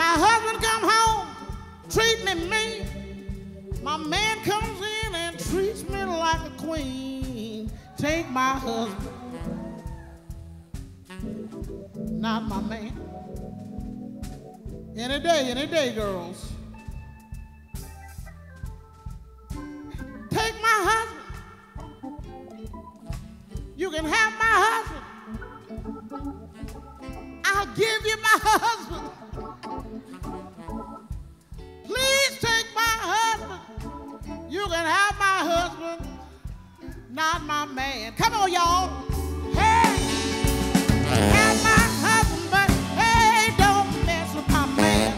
My husband come home, treat me mean. My man comes in and treats me like a queen. Take my husband, not my man. Any day, girls. Take my husband. You can have my husband. I'll give you my husband. Please take my husband. You can have my husband, not my man. Come on, y'all. Hey, have my husband, but hey, don't mess with my man.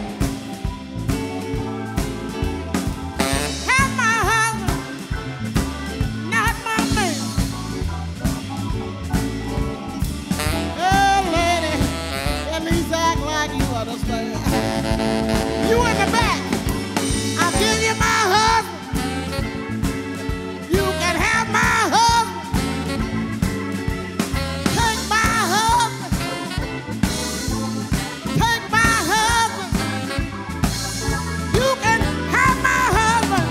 Have my husband, not my man. Oh, lady, at least act like you understand. You in the back. I'll give you my husband. You can have my husband. Take my husband. Take my husband. You can have my husband.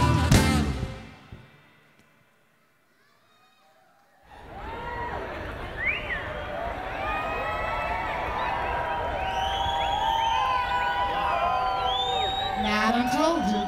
Now I done told you.